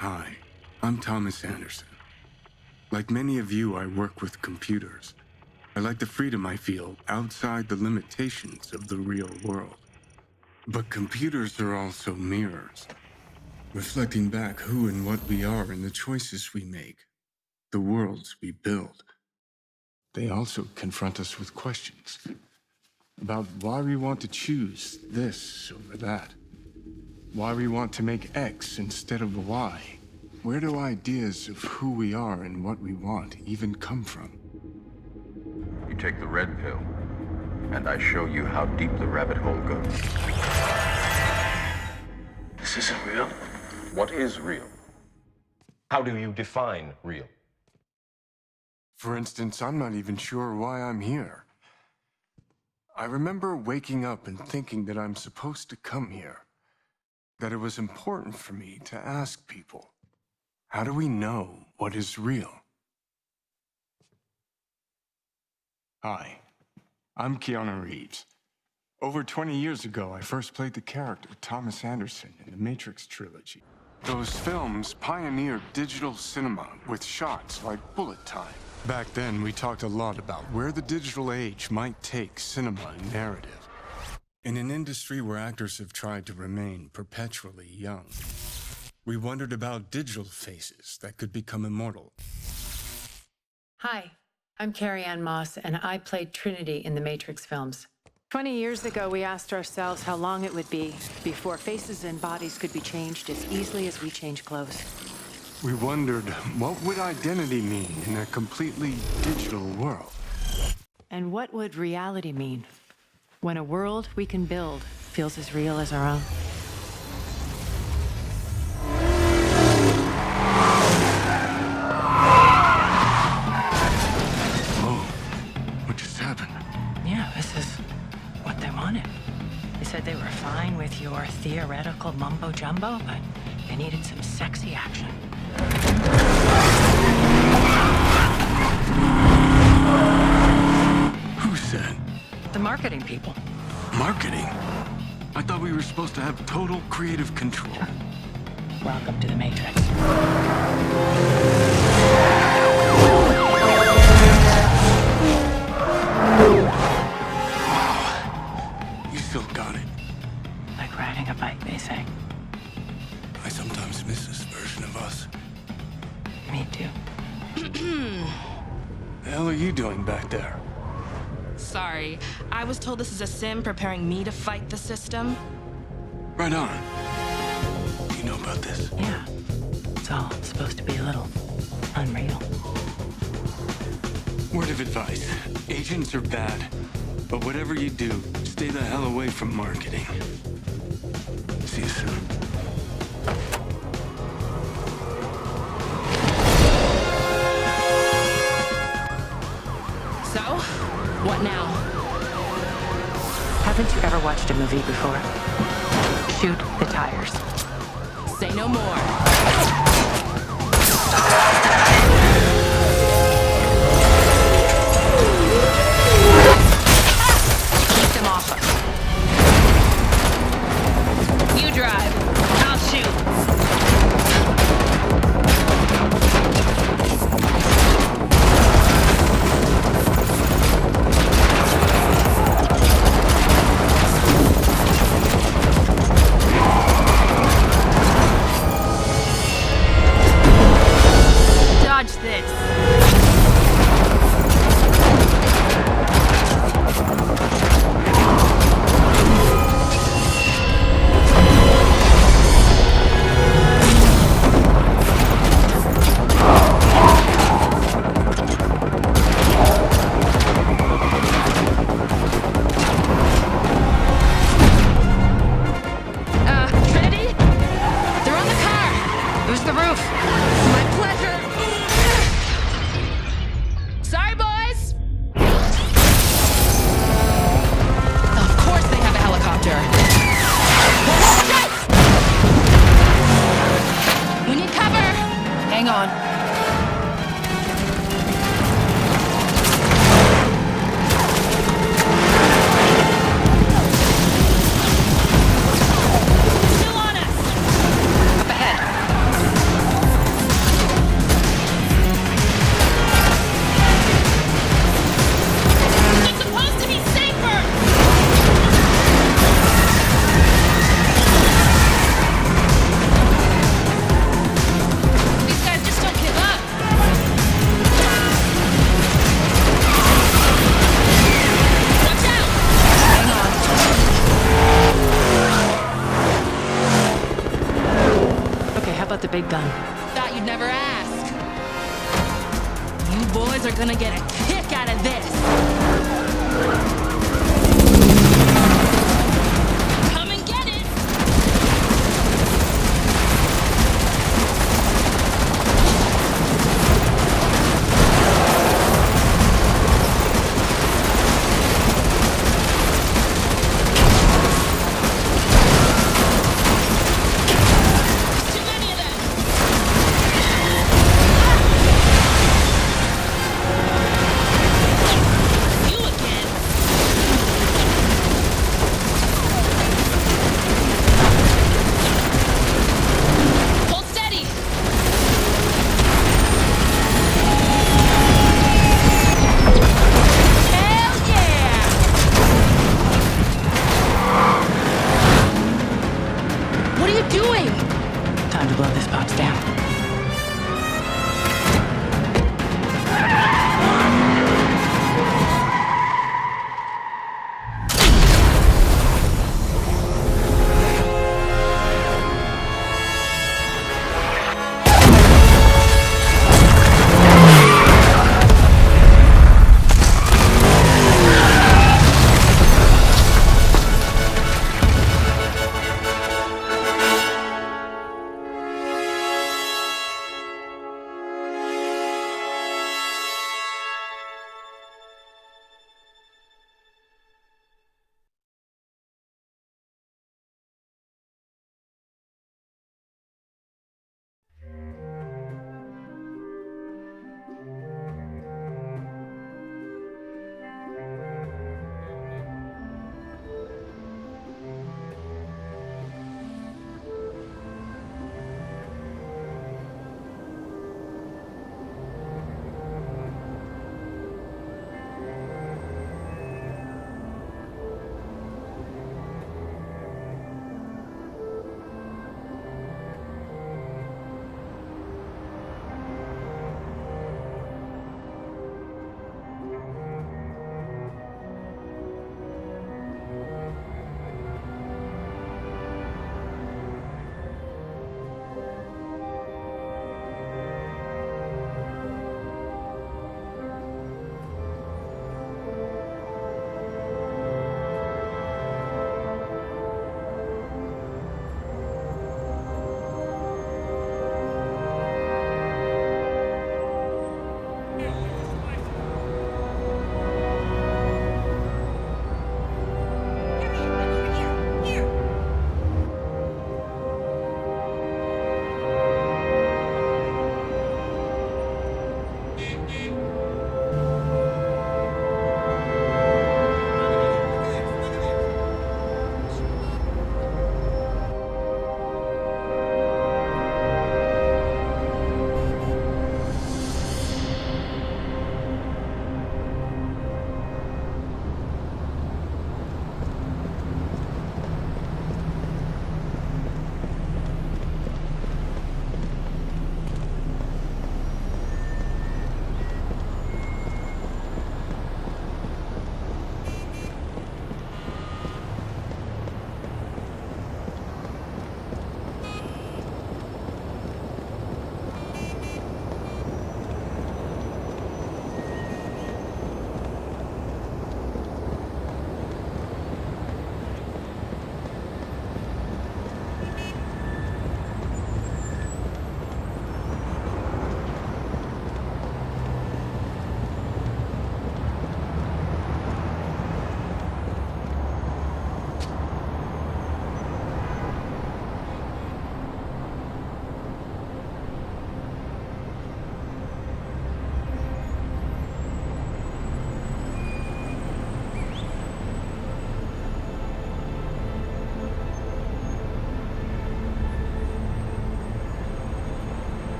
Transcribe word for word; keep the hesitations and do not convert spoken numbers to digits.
Hi, I'm Thomas Anderson. Like many of you, I work with computers. I like the freedom I feel outside the limitations of the real world. But computers are also mirrors, reflecting back who and what we are and the choices we make, the worlds we build. They also confront us with questions about why we want to choose this over that, why we want to make X instead of Y. Where do ideas of who we are and what we want even come from? You take the red pill, and I show you how deep the rabbit hole goes. This isn't real. What is real? How do you define real? For instance, I'm not even sure why I'm here. I remember waking up and thinking that I'm supposed to come here, that it was important for me to ask people, how do we know what is real? Hi, I'm Keanu Reeves. Over twenty years ago, I first played the character Thomas Anderson in the Matrix trilogy. Those films pioneered digital cinema with shots like bullet time. Back then, we talked a lot about where the digital age might take cinema and narrative. In an industry where actors have tried to remain perpetually young, we wondered about digital faces that could become immortal. Hi, I'm Carrie Ann Moss, and I played Trinity in the Matrix films. Twenty years ago, we asked ourselves how long it would be before faces and bodies could be changed as easily as we change clothes. We wondered, what would identity mean in a completely digital world? And what would reality mean when a world we can build feels as real as our own? Yeah, this is what they wanted. They said they were fine with your theoretical mumbo-jumbo, but they needed some sexy action. Who said? The marketing people. Marketing? I thought we were supposed to have total creative control. Welcome to the Matrix. Still got it. Like riding a bike, they say. I sometimes miss this version of us. Me too. The hell are you doing back there? Sorry, I was told this is a sim preparing me to fight the system. Right on. You know about this? Yeah. It's all supposed to be a little unreal. Word of advice. Agents are bad. But whatever you do, stay the hell away from marketing. See you soon. So, what now? Haven't you ever watched a movie before? Shoot the tires. Say no more. Drive. I'll shoot. big gun? Thought you'd never ask. You boys are gonna get a kick out of this. Come and get it! Too many of them! You again! Hold steady! Hell yeah! What are you doing? Time to blow this box down.